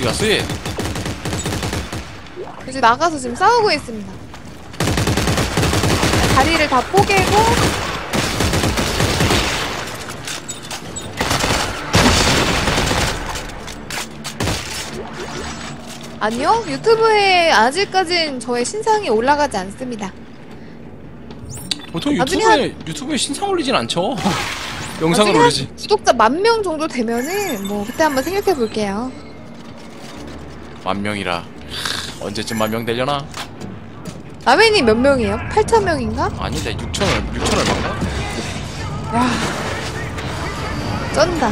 어디 갔어 얘? 이제 나가서 지금 싸우고 있습니다. 다리를 다 뽀개고. 아니요, 유튜브에 아직까진 저의 신상이 올라가지 않습니다. 보통 유튜브에 신상 올리진 않죠. 영상을 올리지. 구독자 10,000명 정도 되면은 뭐 그때 한번 생각해 볼게요. 10,000명이라 언제쯤 10,000명 되려나? 라멘이 몇 명이에요? 8,000명인가? 아닌데 6천 얼마인가? 와, 쩐다.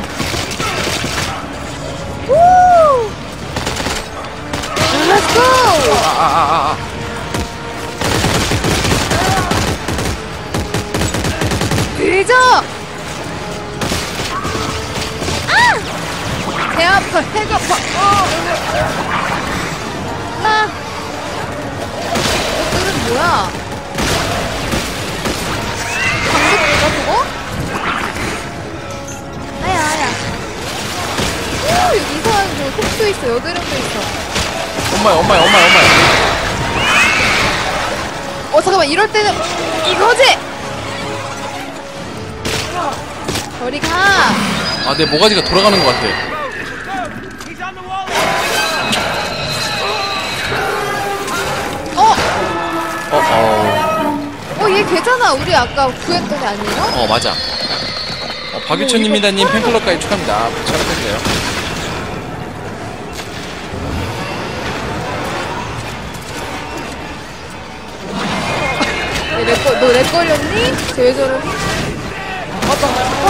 우! Let's go! 뒤져! 아! 배 아파, 배가 아파. 이거는 뭐야? 방금 뭐가 저거? 아야. 오, 여기 이상한 거 속도 있어, 여드름도 있어. 엄마야. 잠깐만, 이럴 때는 이거지! 저리 가! 아, 내 모가지가 돌아가는 것 같아. 얘 걔잖아. 우리 아까 구했던 애 아니에요? 맞아. 박유천님이다님 팬클럽 가입 축하합니다. 잘해주세요. 너 렉 걸렸니? 쟤 왜 저러니? 맞다.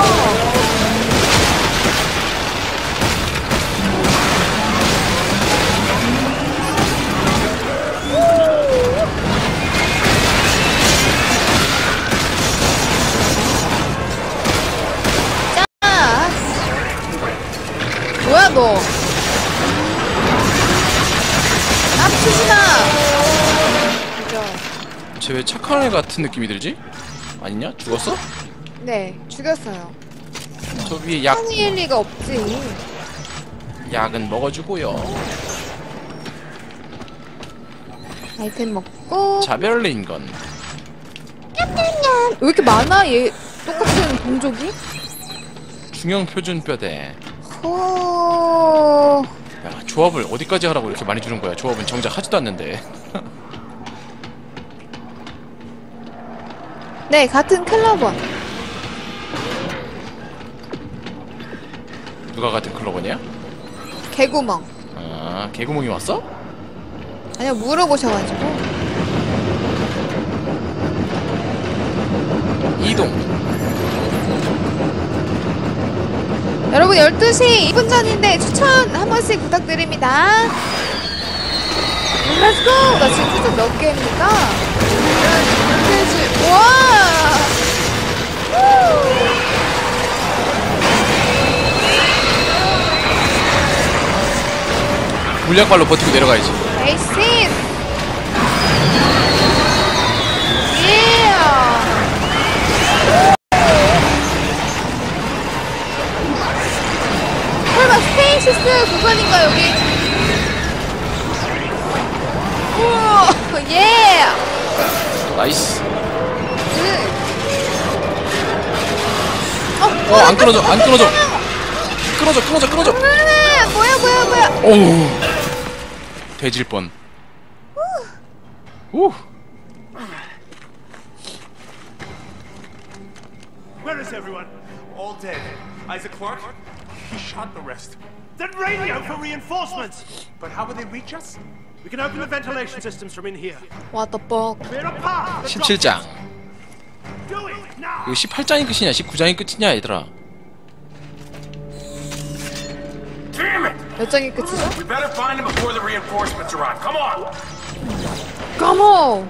뭐야 너? 납치지마! 쟤 왜 착한 애 같은 느낌이 들지? 아니냐? 죽었어? 네, 죽였어요. 저 위에 약. 상일 리가 없지. 약은 먹어주고요. 아이템 먹고. 자별레인건. 왜 이렇게 많아? 얘 똑같은 동족이? 중형 표준 뼈대. 호... 야, 조합을 어디까지 하라고 이렇게 많이 주는 거야? 조합은 정작 하지도 않는데. 네, 같은 클로버. 누가 같은 클로버냐? 개구멍. 아, 개구멍이 왔어? 아니요, 물어보셔가지고. 이동. 여러분 12시 2분 전인데 추천 한 번씩 부탁드립니다. 렛츠고! 나 지금 추천 몇 개입니까? 와! 물약발로 버티고 내려가야지. 에이스! 예! 설마 스테이시스 구간인가 여기? 우와! 예! 나이스. 안 끊어져. 끊어져. 뭐야. 오우. 돼질 뻔. 오. Where is everyone? All dead. Isaac Clarke? He shot the rest. Then radio for reinforcements! But how will they reach us? We can open the ventilation systems from in here. What the fuck? Clear a path! 17장. Do it now! 이거 18장이 끝이냐 19장이 끝이냐 얘들아. Damn it! 몇 장이 끝이죠? We better find them before the reinforcements arrive. Come on! 까모!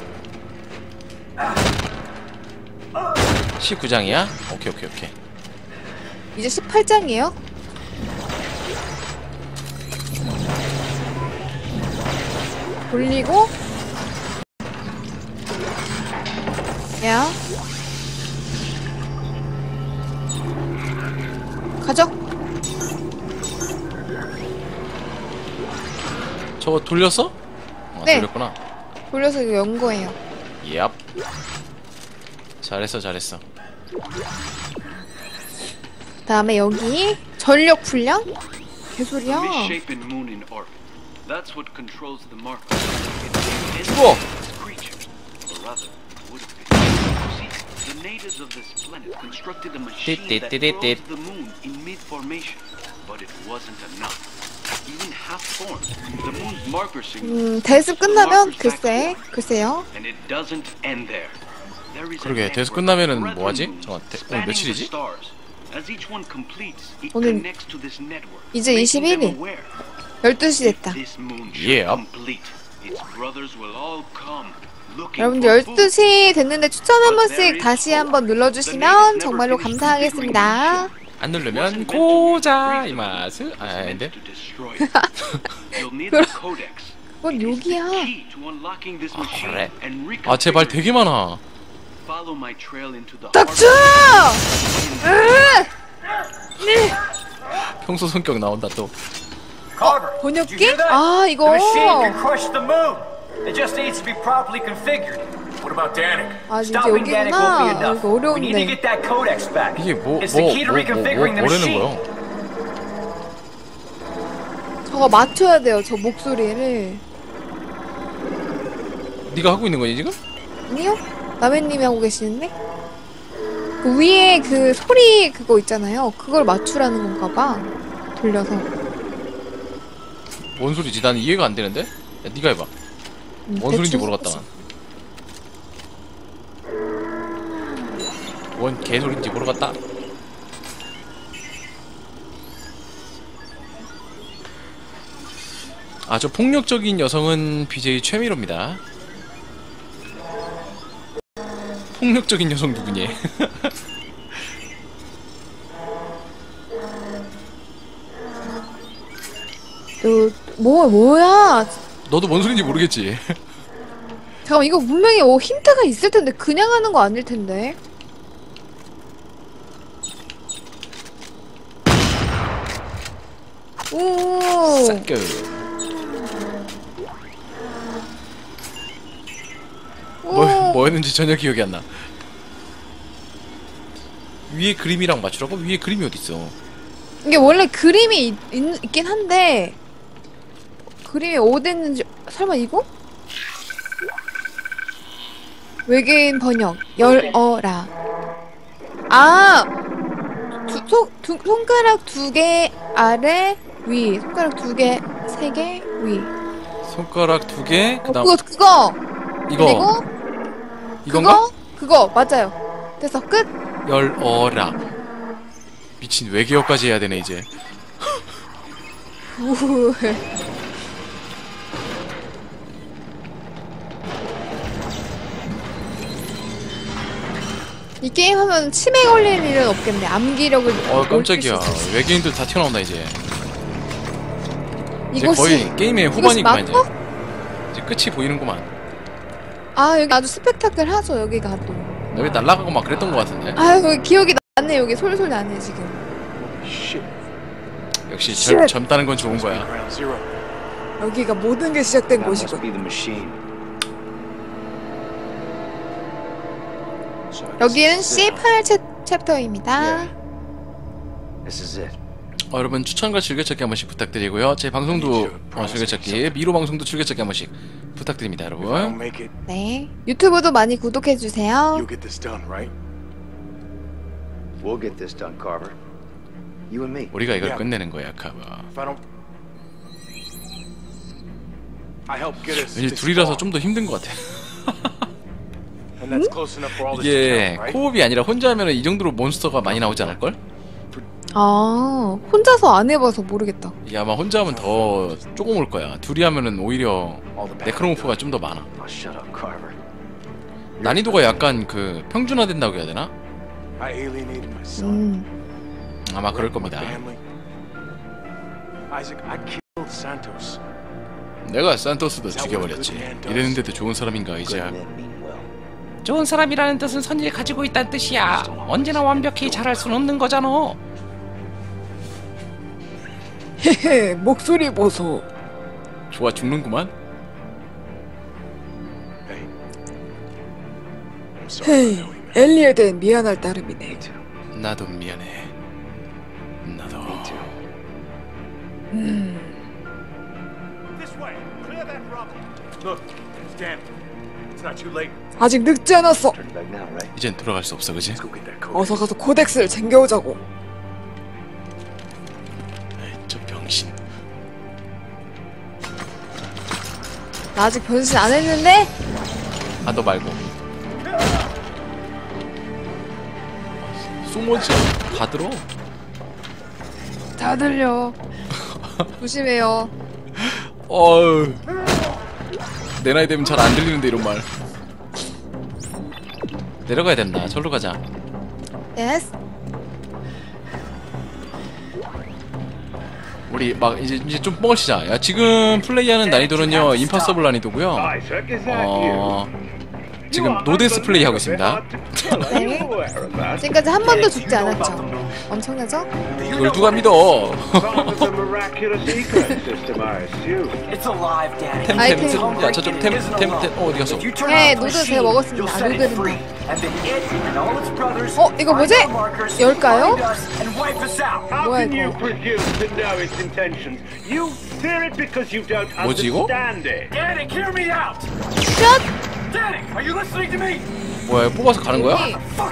19장이야? 오케이. 이제 18장이에요? 돌리고 야 가죠. 저거 돌렸어? 네. 돌렸구나. 돌려서 이거 연 거예요. 얍. 잘했어 잘했어. 다음에 여기 전력 훈련? 개소리야. Misshapen moon in orbit. That's what controls the marker. 죽어. Creature, or rather, would have been. See, the natives of this planet constructed a machine that froze the moon in mid-formation, but it wasn't enough. Even half-formed, the moon's marker signal. 대습 끝나면 글쎄요. And it doesn't end there. There is a 그러게, 대습 network 끝나면은 of 뭐하지? brethren 잠깐, moons 오늘 며칠이지? spanning the stars. As each one completes, it 오늘 connects to this network, 이제 making them 21일. aware. 12시 됐다. This moon Yeah. should complete. Its brothers will all come looking 여러분들 for food. 12시 됐는데 추천 한 번씩 다시 한번 눌러주시면 정말로 감사하겠습니다. 안 누르면 고자 이 맛을 아닌데. To destroy it. You'll need the codex. 그건 It is the 여기야. key to unlocking this machine 그래? and 아 제발 reconfiguring 되게 많아. Follow my trail into the 닥쳐! 평소 성격 나온다 또. Carver, 번역기? did you hear that? 아 The 이거 machine can crush the moon. It just needs to be properly configured. What about Danik? 아 진짜 Stopping Danik won't be 여기구나. enough. 이거 We need to 어려운데. get that codex back. 이게 It's the key to reconfiguring the 뭐라는 machine. 거야? 저거 맞춰야 돼요. 저 목소리를. 네가 하고 있는 거니 지금? 아니요? 남해님이 하고 계시는데? 그 위에 그 소리 그거 있잖아요. 그걸 맞추라는 건가 봐. 돌려서. 뭔 소리지? 난 이해가 안 되는데? 야, 네가 해봐. 뭔 소린지 대충 모르겠다. 뭔 개소린지 모르겠다. 아주 폭력적인 여성은 BJ 최미로입니다. 폭력적인 여성 누구니? 뭐야? 너도 뭔 소린지 모르겠지? 잠깐만 이거 분명히 힌트가 있을 텐데 그냥 하는 거 아닐 텐데. 오. 싹겨. 뭐였는지 전혀 기억이 안 나. 위에 그림이랑 맞추라고? 위에 그림이 어딨어? 이게 원래 그림이 있긴 한데 그림이 어디 있는지 설마 이거? 외계인 번역 열어라. 아 손가락 2개 아래 위 손가락 2개 3개 위. 손가락 2개 그다음 그거 이거 그리고 이건가? 그거 맞아요. 됐어 끝. 열어라. 미친 외계어까지 해야 되네 이제. 우. 이 게임 하면 치매 걸릴 일은 없겠네. 암기력을 깜짝이야. 올릴 수 있어. 외계인들 다 튀어나온다 이제. 이제 이것이 거의 게임의 이것이 후반이구만 이제. 맞고? 이제 끝이 보이는구만. 아 여기 아주 스펙타클 하죠 여기가 또. 여기 날라가고 막 그랬던 것 같은데. 아 여기 기억이 나네. 여기 솔솔 나네 지금. Shit. 역시 Shit. 젊다는 건 좋은 거야. Ground zero. 여기가 모든 게 시작된 That must 곳이고. be the machine. 여기는 C8 챕터입니다. Yeah. This is it. 여러분 추천과 즐겨찾기 한 번씩 부탁드리고요. 제 방송도 즐겨찾기, 미로 방송도 즐겨찾기 한 번씩 부탁드립니다, If I don't 여러분. make it, 네 유튜브도 많이 구독해 주세요. you'll get this done, right? We'll get this done, Carver. You and me. 우리가 이걸 Yeah. 끝내는 거야, 카바. If I don't, I help get us. 왠지 this 둘이라서 far, 좀 더 힘든 것 같아. and that's close enough for all this to 이게 count, right? 코옵이 아니라 혼자 하면 이 정도로 몬스터가 많이 나오지 않을걸? 아 혼자서 안 해봐서 모르겠다. 이게 아마 혼자 하면 더 조금 올 거야. 둘이 하면은 오히려 네크로모프가 좀 더 많아. Oh, shut up, Carver. 난이도가 약간 그 평준화된다고 해야 되나? I alienated my son. 아마 그럴 my 겁니다. family. Isaac, I killed Santos. 내가 산토스도 죽여버렸지. 이랬는데도 좋은 사람인가 Good 이제야. men mean well. 좋은 사람이라는 뜻은 선의를 가지고 있다는 뜻이야. 언제나 완벽히 잘할 수는 없는 거잖아. 헤헤 목소리 보소. 좋아 죽는구만. 헤이, 엘리에 대해 미안할 따름이네. 나도 미안해. 나도. This way. Clear that rubble. Look, it's damp. It's not too late. 아직 늦지 않았어. Turn back now, right? 이젠 돌아갈 수 없어, 그지? Let's go get that code. 어서 가서 코덱스를 챙겨오자고. 에이, 저 병신. 나 아직 변신 안 했는데? 아, 너 말고. 소모지 다 들어. 다 들려. 조심해요. 어휴. 내 나이 되면 잘 안 들리는데 이런 말. 내려가야 된다. 절로 가자. 예스. 우리 막 이제 좀 뻥을 치자. 야, 지금 플레이하는 난이도는요 임파서블 난이도고요. 지금 노데스 플레이 하고 있습니다. 네. 지금까지 한 번도 죽지 않았죠. 엄청나죠? 그걸 누가 믿어? It's alive, Daddy. 아이템. 야, 저쪽 템 어디 갔어? If you turn 네, off the 노드 제가 machine, 먹었습니다. you'll set it 노드는 free. And then it and all its brothers 이거 뭐지? find our markers, 열까요? find us, and wipe us out. How 뭐야, can you 이거? presume to know its intentions? You fear it because you don't 뭐지, 이거? understand it. Daddy, hear me out. 샷! Daddy, are you listening to me? 뭐야, 뽑아서 가는 거야?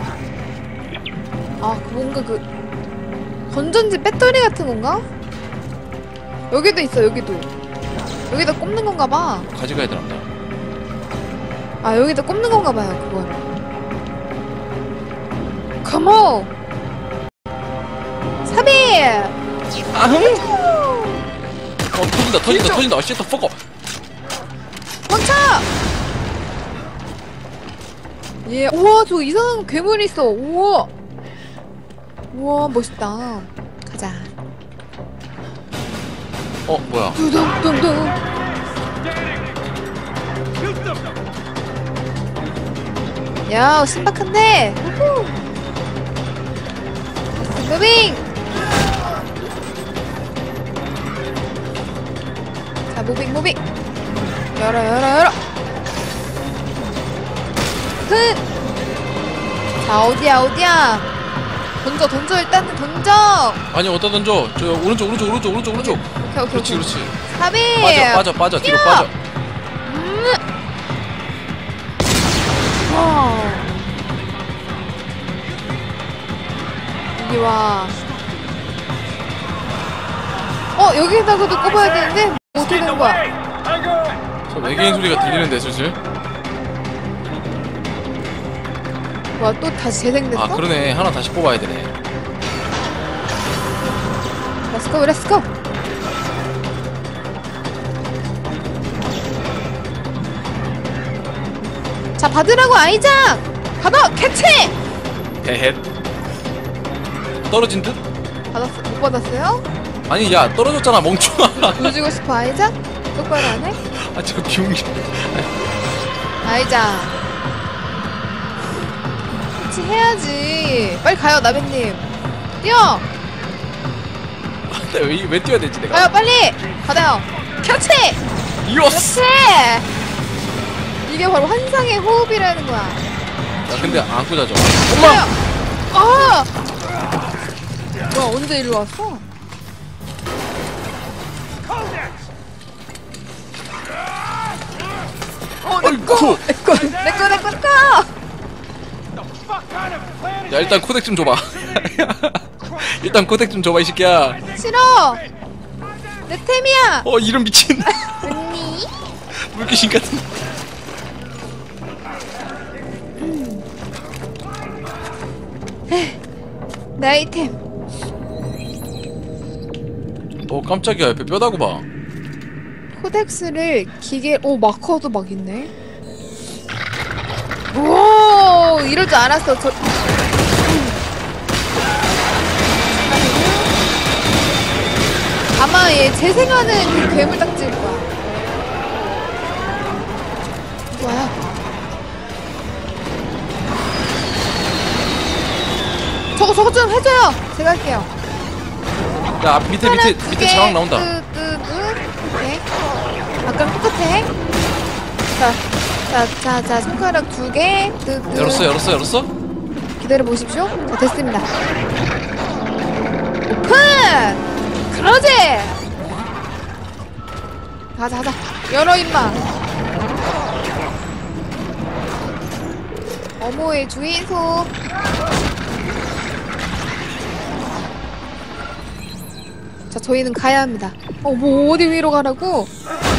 아, 뭔가 건전지 배터리 같은 건가? 여기도 있어, 여기도. 여기다 꼽는 건가 봐. 가져가야 되나 보다. 아, 여기다 꼽는 건가 봐요, 그걸. 컴온! 삽입! 터진다. 쉣, 퍼거. 멈춰! 예, 우와, 저 이상한 괴물이 있어. 우와. 우와, 멋있다. 가자. 뭐야? 두둥둥둥. 야, 신박한데. 우후. 무빙. 자, 무빙. 열어. 흑. 자, 어디야. 던져, 일단은 던져. 아니, 어디다 던져? 저 오른쪽. 오케이. 그렇지. 삽입. 빠져. 뒤로 뛰어. 빠져. 여기 와. 여기다가도 꼽아야 되는데 어떻게 되는 거야? 저 외계인 소리가 들리는데 슬슬. 와, 또 다시 재생됐어? 아, 그러네. 하나 다시 뽑아야 되네. 렛츠고. 자, 받으라고 아이작. 받아, 캐치. 헤헷. 떨어진 듯? 받았어? 못 받았어요? 아니, 야, 떨어졌잖아, 멍청아. 보여주고 싶어 아이작? 똑바로 안 해? 아, 저 비용이. 아이작. 같이 해야지. 빨리 가요, 나베님. 뛰어. 왜 뛰어야 되지, 내가? 가요, 빨리. 받아요. 캐치. 이었어! 그렇지! 이게 바로 환상의 호흡이라는 거야. 야, 근데 안고 자죠. 엄마! 아! 뭐야, 언제 일로 왔어? 어이쿠! 내꺼! 야, 일단 코덱 좀 줘봐. 일단 코덱 좀 줘봐, 이 새끼야. 싫어! 내 템이야! 이런 미친. 언니? 물귀신 같은. 내 아이템. 깜짝이야. 옆에 뼈다구 봐. 코덱스를 마커도 막 있네. 오, 이럴 줄 알았어. 아마 얘 재생하는 그 괴물 딱지일 거야. 뭐야? 저거 좀 해줘요. 제가 할게요. 야, 밑에 하나, 두 개, 자막 나온다. 오케이. 아까랑 똑같아. 자, 손가락 2개. 열었어? 기다려 보십시오. 자, 됐습니다. 오픈! 그러지! 가자. 열어, 임마. 어모의 주인소. 자, 저희는 가야 합니다. 뭐 어디 위로 가라고?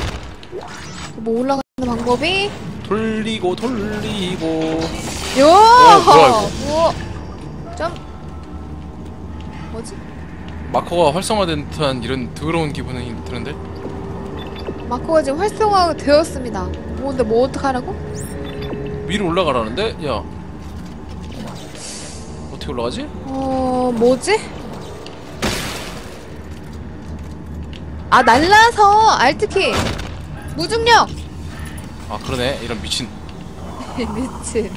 뭐 올라가는 방법이? 돌리고. 요! 뭐야, 이거? 우와. 점. 뭐지? 마커가 활성화된 듯한 이런 더러운 기분이 드는데? 마커가 지금 활성화가 되었습니다. 근데 뭐 어떡하라고? 위로 올라가라는데? 야, 어떻게 올라가지? 뭐지? 아, 날라서 알트키. 무중력. 아, 그러네. 이런 미친. 미친.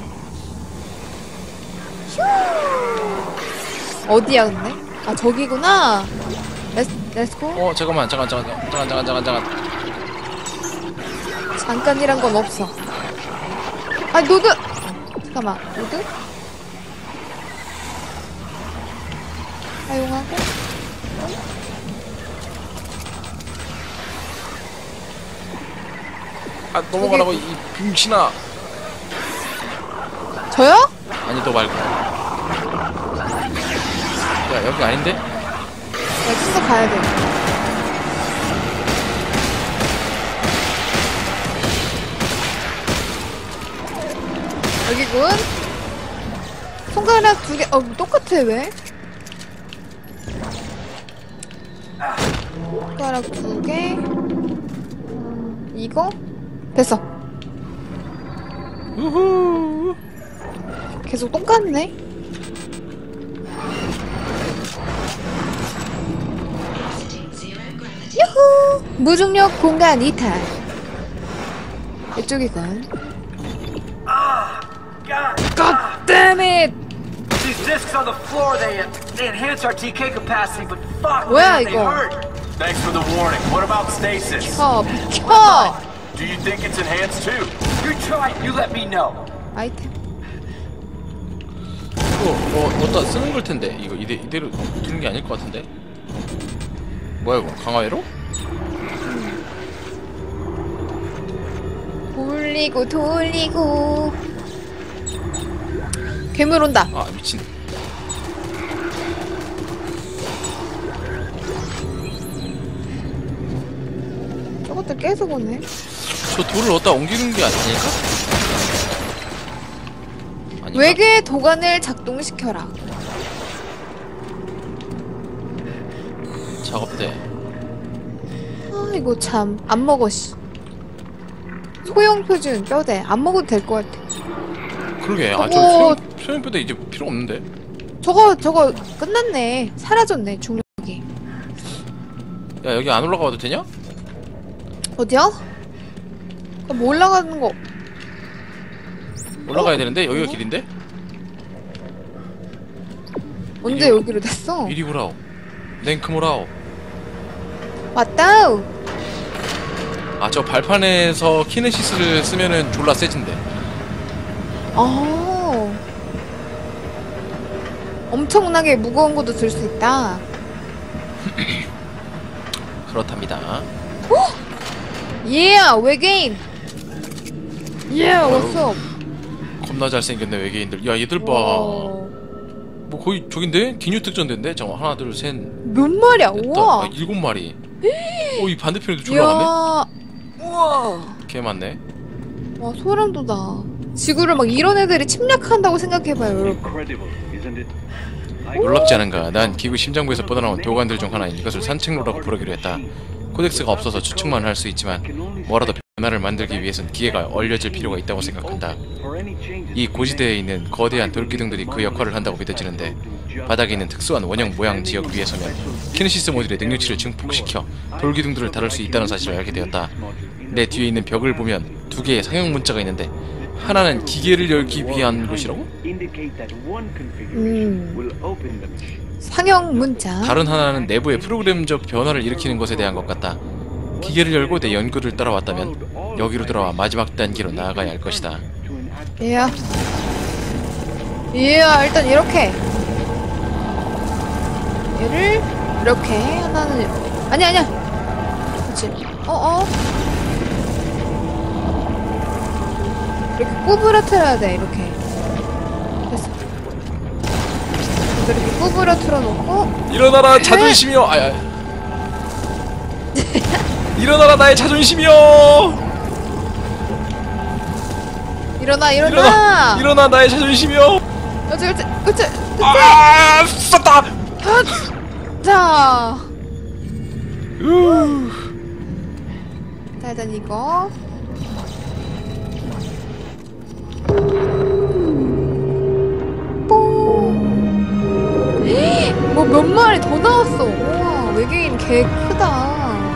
휴. 어디야 근데? 아, 저기구나. 렛츠고. 잠깐만. 잠깐이란 건 없어. 아, 노드. 잠깐만. 노드. 사용하고. 아, 넘어가라고, 이 빙신아. 저요? 아니, 너 말고. 야, 여기 아닌데? 여기서 가야 돼. 여기군. 손가락 2개. 똑같아, 왜? 손가락 2개. 이거? 됐어. 우후. 계속 똑같네. 유후! 무중력 공간 이탈. 이쪽이군. God damn it! These discs on the floor, they enhance our TK capacity, but fuck, 뭐야, man, they 이거? hurt. Thanks for the warning. What about stasis? 비켜! Do you think it's enhanced too? You try it, you let me know. 아이템. 이거, 어디다 쓰는 걸 텐데. 이거 이대로 두는 게 아닐 것 같은데. 뭐야, 이거? 강화회로? 돌리고. 괴물 온다. 아, 미친. 저것들 계속 오네. 저 돌을 어디다 옮기는 게 아닐까? 아닌가? 외계 도관을 작동시켜라. 작업대. 이거 참 안 먹어 씨. 소형 표준 뼈대 안 먹어도 될 것 같아. 그러게. 아, 저거- 저 소형뼈대 이제 필요 없는데. 저거 끝났네. 사라졌네 중력이. 야, 여기 안 올라가도 되냐? 어디야? 뭐 올라가는 거. 올라가야 되는데 여기가 길인데? 언제 여기로 됐어? 이리 오라오. 냉크모라오. 왔다. 아, 저 발판에서 키네시스를 쓰면은 졸라 세진대. 엄청나게 무거운 것도 들 수 있다. 그렇답니다. 외계인. 왔어. 겁나 잘생겼네, 외계인들. 야, 얘들 봐. 뭐 거의 저긴데? 기뉴 특전대인데? 잠깐, 하나, 둘, 셋. 몇 마리야? 우와. 7마리. 이 반대편에도 졸라 가네? 우와. 개 많네. 와, 소름 돋아. 지구를 막 이런 애들이 침략한다고 생각해봐요, 여러분. Incredible, isn't it? 놀랍지 않은가? 난 기구 심장부에서 뻗어나온 도관들 중 하나인 이것을 산책로라고 부르기로 했다. 코덱스가 없어서 추측만 할 수 있지만 뭐라도 변화를 만들기 위해선 기계가 얼려질 필요가 있다고 생각한다. 이 고지대에 있는 거대한 돌기둥들이 그 역할을 한다고 믿어지는데 바닥에 있는 특수한 원형 모양 지역 위에 서면 키네시스 모듈의 능력치를 증폭시켜 돌기둥들을 다룰 수 있다는 사실을 알게 되었다. 내 뒤에 있는 벽을 보면 2개의 상형 문자가 있는데 하나는 기계를 열기 위한 곳이라고? 상형 문자. 다른 하나는 내부의 프로그램적 변화를 일으키는 것에 대한 것 같다. 기계를 열고 내 연구를 따라왔다면 여기로 돌아와 마지막 단계로 나아가야 할 것이다. 얘야. 얘야, 일단 이렇게. 얘를 이렇게 하나는 아니야. 그렇지. 이렇게 구부러뜨려야 돼. 이렇게. 됐어. 이렇게 구부러뜨려 놓고. 일어나라 자존심이여. 일어나라 나의 자존심이여. 일어나. 일어나 나의 자존심이여. 그렇지. 아, 쐈다. 자. 자, 일단 이거. 뭐 몇 마리 더 나왔어. 우와, 외계인 개 크다.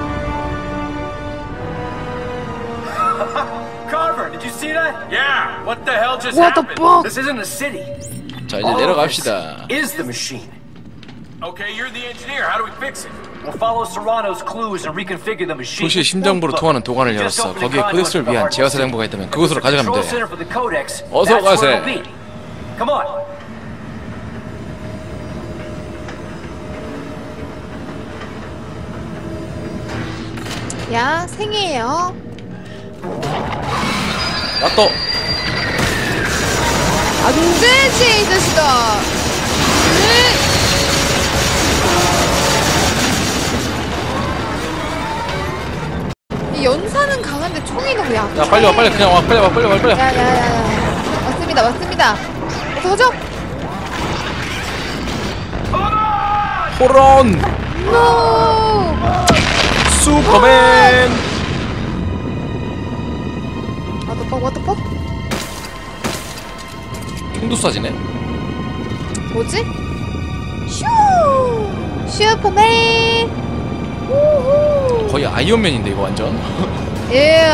Carver, did you see that? Yeah, what the hell just What the happened? fuck? This isn't a city. 자 이제 All of 내려갑시다. this is the machine. Okay, you're the engineer. How do we fix it? We'll follow Serrano's clues and reconfigure the machine. 도시의 심장부로 통하는 도관을 열었어. 거기에 코덱스를 위한 제어사령부가 있다면 그곳으로 가져가면 돼. 어서 가세. Come on. 야, 생이에요. 나 또. 안 되지, 이 자식아. 이 연사는 강한데 총이 너무 약해. 야 빨리 와 그냥 와 빨리 와. 야야야. 맞습니다. 어서 가죠. 호런. 노. 슈퍼맨. what? 총도 쏴지네. 뭐지? 슈퍼맨. 우후. 거의 아이언맨인데 이거 완전. 예.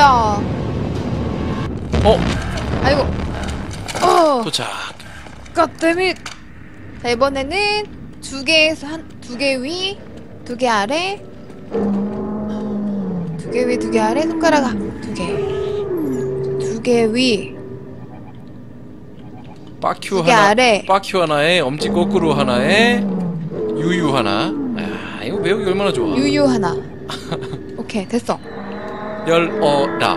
아이고. 도착. 갓데밋. 자, 이번에는 두 개 위, 두 개 아래. 두 개 위, 두 개 아래. 손가락 두 개. 두 개 위. 빠큐 두개 하나. 아래. 빠큐 하나에 엄지 거꾸로 하나에 유유 하나. 아 이거 외우기 얼마나 좋아. 유유 하나. 오케이, 됐어. 열어라.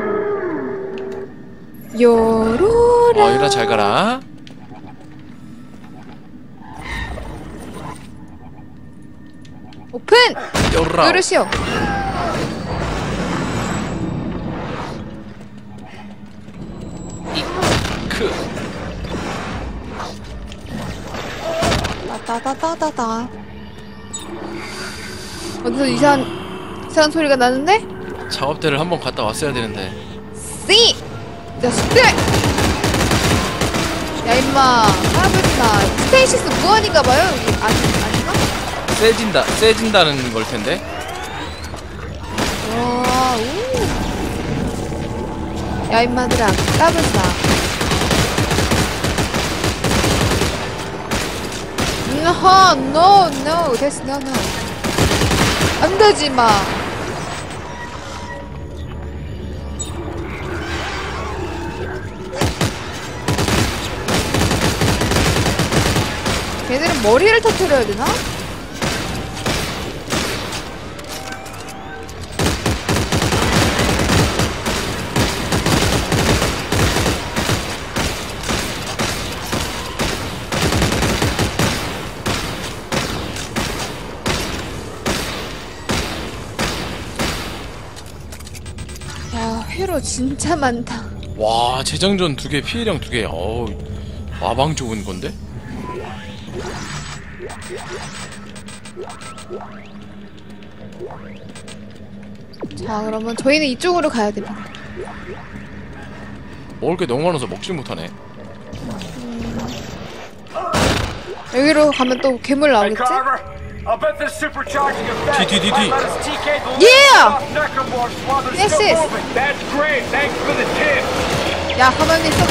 요로라. 유라 잘 가라. 오픈. 열어라. 누르시오. 크. 따다다다다. 어디서 이상한 소리가 나는데? 작업대를 한번 갔다 왔어야 되는데. 씨! 자식들! 야 임마, 까불지마. 스테이시스 무한인가봐요? 아닌가? 세진다는 걸 텐데. 와, 우. 야 임마들아, 까불지마. No, that's no. 안 되지 마. 걔들은 머리를 터뜨려야 되나? 야, 회로 진짜 많다. 와 재장전 2개 피해량 2개. 어우 마방 좋은 건데? 자, 그러면 저희는 이쪽으로 가야 됩니다. 먹을 게 너무 많아서 먹질 못하네. 여기로 가면 또 괴물 Hey, 나오겠지? Carver, I'll bet this supercharging effect D. might let us TK the Yeah! living necromorphs while they're Yes, still yes. moving. That's great. Thanks for the tip. 야, 가만히 있어.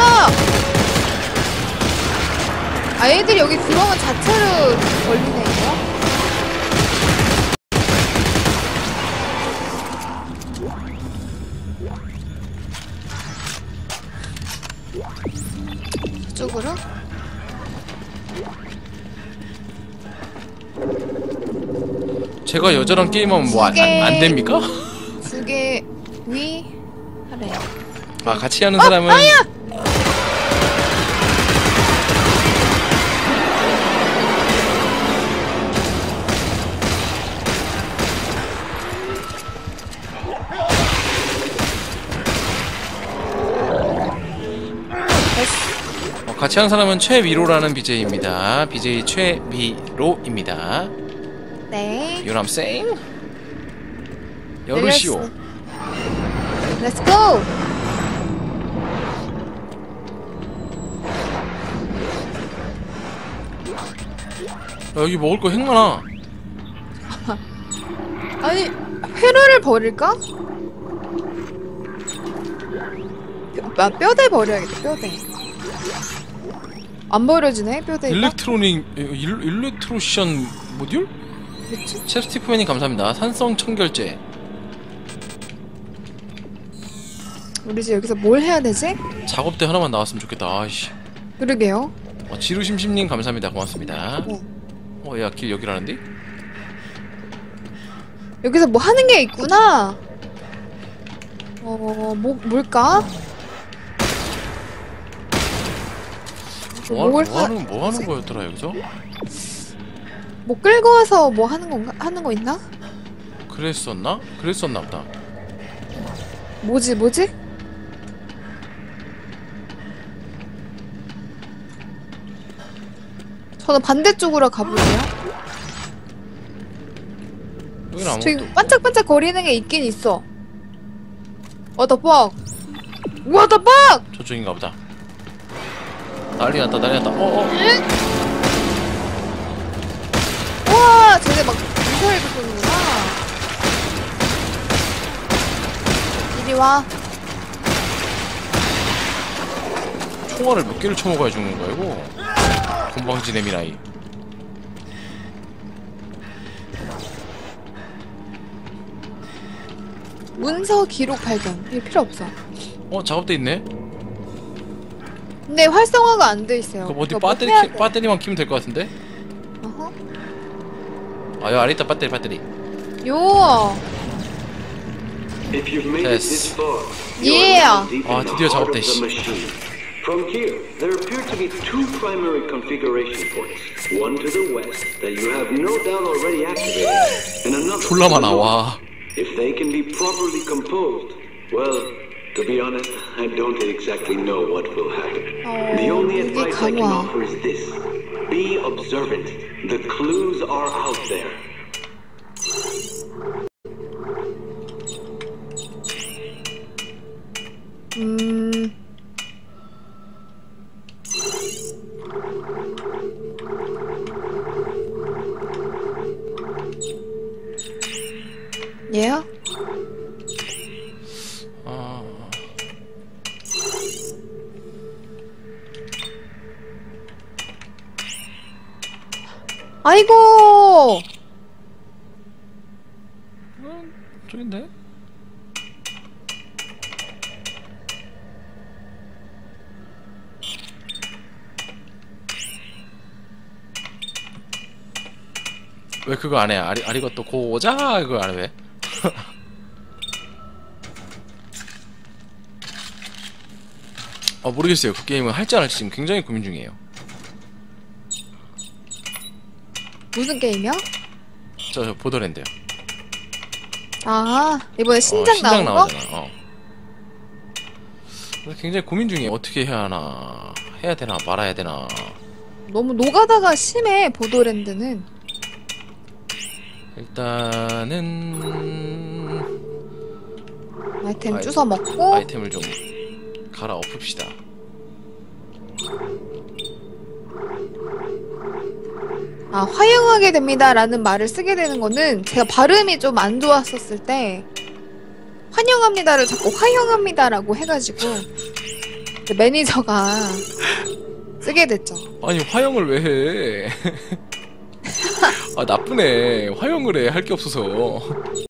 아, 얘들이 여기 들어오면 자체로 걸리네, 이거. 제가 여자랑 게임하면 뭐 안 됩니까? 두 개 위 하래요. 아 같이 하는 사람은 같이 하는 사람은 최미로라는 BJ입니다. BJ 최미로입니다. 네. You know what I'm saying? 열으시오. Let's go. 여기 먹을 거 핵많아. 아니 회로를 버릴까? 뼈대 버려야겠다. 뼈대. 안 버려지네 뼈대가. 일렉트로션 모듈? 그치? 챕스티프맨님 감사합니다. 산성 청결제. 우리 이제 여기서 뭘 해야 되지? 작업대 하나만 나왔으면 좋겠다. 아이씨. 그러게요. 지루심심님 감사합니다. 고맙습니다. 네. 야 길 여기라는데? 여기서 뭐 하는 게 있구나. 뭘까? 뭐 하는 거였더라 여기서? 뭐 끌고 와서 뭐 하는 건가? 하는 거 있나? 그랬었나 보다. 뭐지? 저는 반대쪽으로 가볼게요. 여기는 아무것도 저기 반짝반짝 거리는 게 있긴 있어. What the fuck? What the fuck? 저쪽인가 보다. 난리 났다. 우와, 쟤네 막 미사일도 쏘는구나. 이리 와. 총알을 몇 개를 쳐먹어야 죽는 거야 이거? 건방지 내미나이. 문서 기록 발견. 이거 필요 없어. 작업대 있네? 근데 활성화가 안 돼 있어요. 그럼 어디 그거 뭐 해야 돼? 배터리만 키면 될 것 같은데? 어허. 여기 아래 있다 배터리. 요. 됐어. 예. 드디어 작업대 씨. From here, there appear to be two primary configuration points. One to the west that you have no doubt already activated, and another 졸라 to the 많아. north. 와. If they can be properly composed, well, to be honest, I don't exactly know what will happen. The only 이게 advice I can 강화. offer is this. Be observant. The clues are out there. 얘야? 아이고! 저긴데? 왜 그거 안 해? 아리가또 고자 그거 안 해? 왜? 모르겠어요. 그 게임은 할지 안 할지 지금 굉장히 고민 중이에요. 무슨 게임이야? 저 보더랜드요. 아, 이번에 신작 나온 거? 나오잖아. 그래서 굉장히 고민 중이에요. 어떻게 해야 하나? 해야 되나 말아야 되나? 너무 노가다가 심해, 보더랜드는. 일단은 아이템 주워 먹고. 아이템을 좀 갈아 엎읍시다. 화형하게 됩니다 라는 말을 쓰게 되는 거는 제가 발음이 좀 안 좋았었을 때 환영합니다를 자꾸 화형합니다 라고 해가지고 매니저가 쓰게 됐죠. 아니 화형을 왜 해? 나쁘네. 화형을 해. 할 게 없어서.